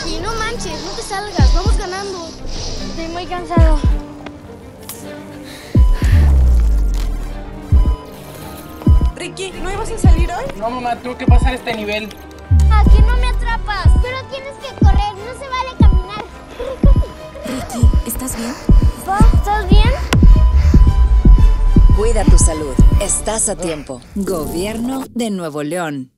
Ricky, no manches, no te salgas, vamos ganando. Estoy muy cansado. Ricky, ¿no ibas a salir hoy? No, mamá, tengo que pasar este nivel. Aquí no me atrapas. Pero tienes que correr, no se vale caminar. Ricky, ¿estás bien? Pa, ¿estás bien? Cuida tu salud. Estás a tiempo. Gobierno de Nuevo León.